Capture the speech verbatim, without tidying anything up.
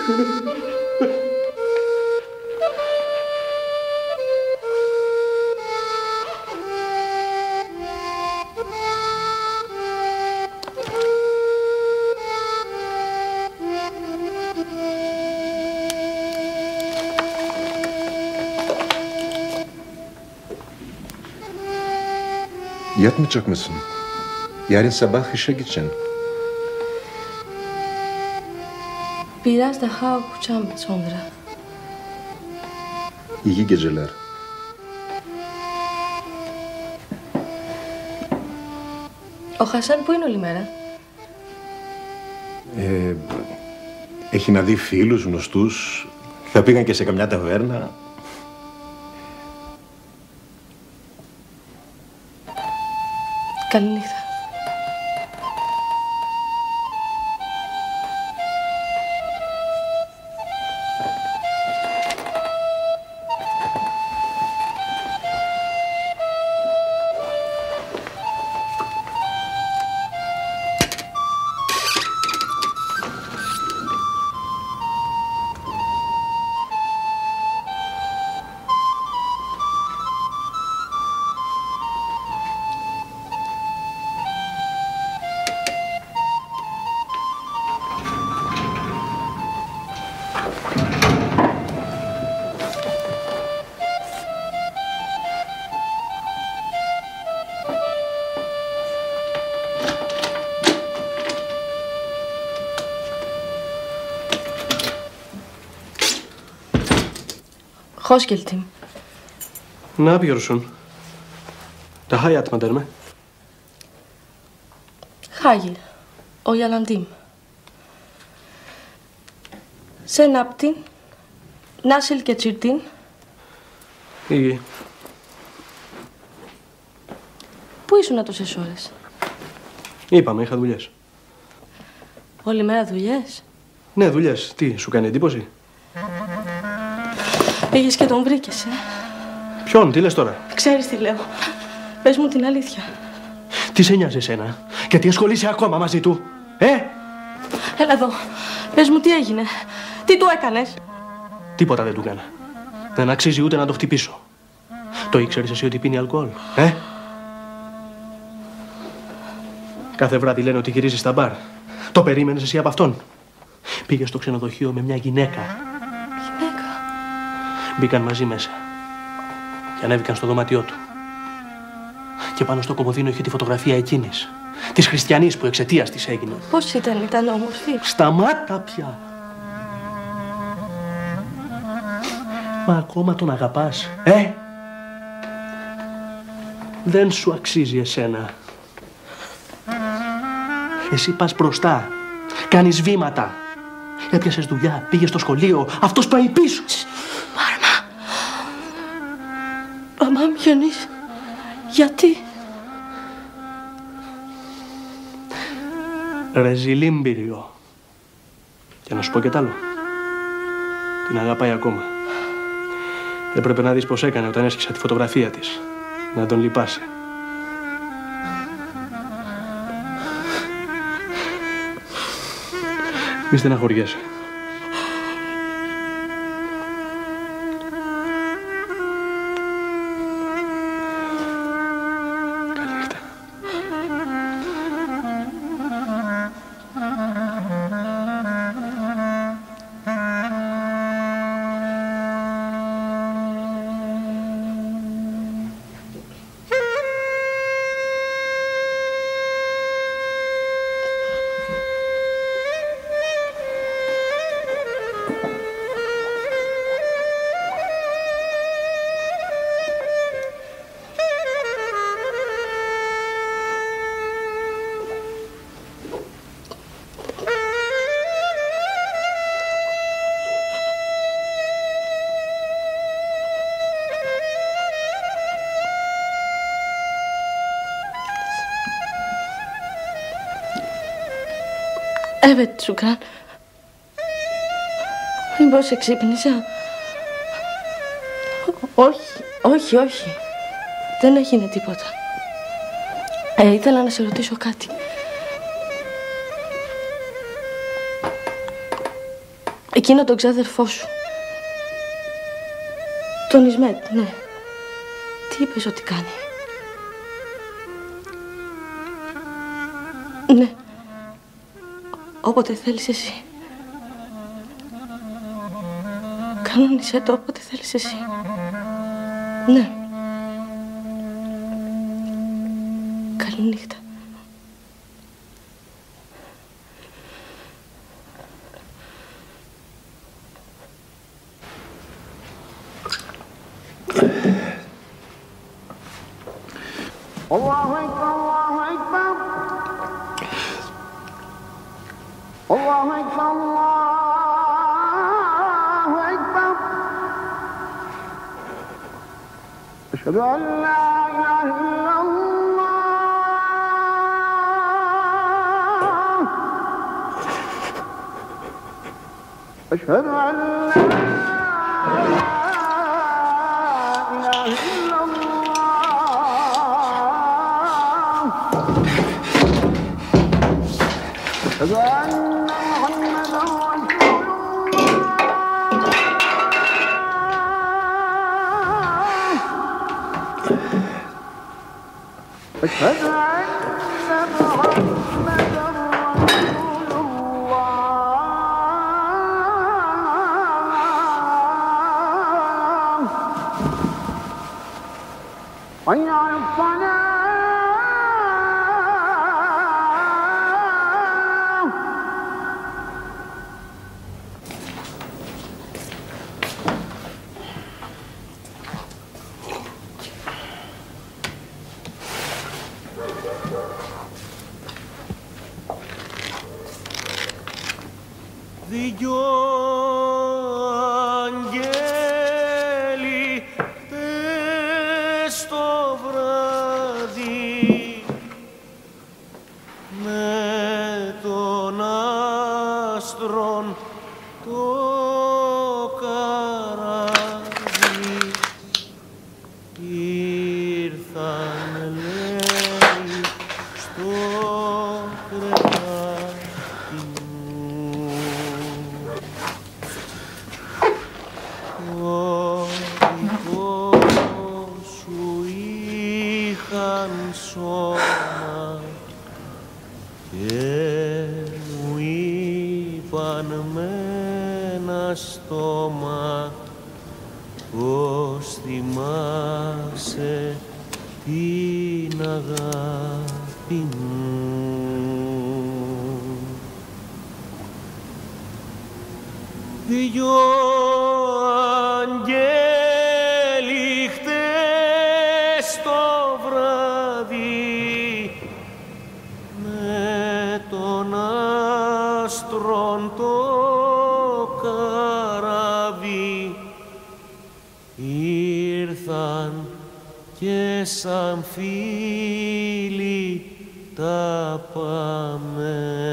Yatmayacak mısın? Yarın sabah işe gideceksin. Biraz daha okuyacağım sonra. İyi geceler. Ο Χασάν πού είναι όλη μέρα? Ε, έχει να δει φίλους, γνωστούς. Θα πήγαν και σε καμιά ταβέρνα. Καληνύχτα. Hoş geldin. Ne yapıyorsun? Daha yatmadın mı? Hayır, uyandım. Sen ne yaptın? Nasıl geçirdin? İyi. Πού ήσουν τόσες ώρες? Είπαμε, είχα δουλειές. Όλη μέρα δουλειές? Ναι, δουλειές. Τι, σου κάνει εντύπωση? Πήγες και τον βρήκες, ε? Ποιον, τι λες τώρα? Ξέρεις τι λέω. Πες μου την αλήθεια. Τι σε νοιάζει εσένα? Και τι ασχολείσαι ακόμα μαζί του, ε? Έλα εδώ. Πες μου τι έγινε. Τι του έκανες? Τίποτα δεν του έκανα. Δεν αξίζει ούτε να το χτυπήσω. Το ήξερες εσύ ότι πίνει αλκοόλ, ε? Κάθε βράδυ λένε ότι γυρίζει στα μπαρ. Το περίμενες εσύ από αυτόν? Πήγε στο ξενοδοχείο με μια γυναίκα. Γυναίκα? Μπήκαν μαζί μέσα και ανέβηκαν στο δωμάτιό του. Και πάνω στο κομμωδίνο είχε τη φωτογραφία εκείνης, της χριστιανής που εξαιτίας της έγινε. Πώς ήταν, ήταν όμορφη? Σταμάτα πια! Μα ακόμα τον αγαπάς, ε? Δεν σου αξίζει εσένα. Εσύ πας μπροστά, κάνεις βήματα. Έπιασες δουλειά, πήγες στο σχολείο, αυτός πάει πίσω. Μάρμα. Μαμά μοιονείς. Γιατί? Ρεζιλίμπηριο. Και να σου πω και τ' άλλο. Την αγαπάει ακόμα. Έπρεπε να δεις πως έκανε όταν έσχισα τη φωτογραφία της. Να τον λυπάσαι. Μη στεναχωριέσαι. Καληνύχτα. Evet Şükran. Μήπως εξύπνησα? Όχι, όχι, όχι. Δεν έγινε τίποτα. Ε, ήθελα να σε ρωτήσω κάτι. Εκείνο τον ξάδερφό σου. Τον Ισμέτ, ναι. Τι είπες ότι κάνει? Ναι. Όποτε θέλεις εσύ. Κανόνισέ το όποτε θέλεις εσύ. Ναι. Καληνύχτα. Allahu Ekber, Allahu Ekber. Allahu Ekber, Allahu Ekber. Eşhedü en la ilahe illallah. Eşhedü en la ilahe illallah. Eşhedü enne Muhammeden Resulullah. Eşhedü enne Muhammeden Resulullah. Hayy alel-salah. Δυο αγγέλοι χτες το βράδυ με τον άστρον το καράβι ήρθαν, λέει, στο κρεβάτι μου. Το δικό σου είχαν σώμα και μου είπαν με ένα στόμα πως θυμάσαι την αγάπη μου. Δυο αγγέλοι χτες το βράδυ με τον άστρον το καράβι ήρθαν και σαν φίλοι τα πάμε.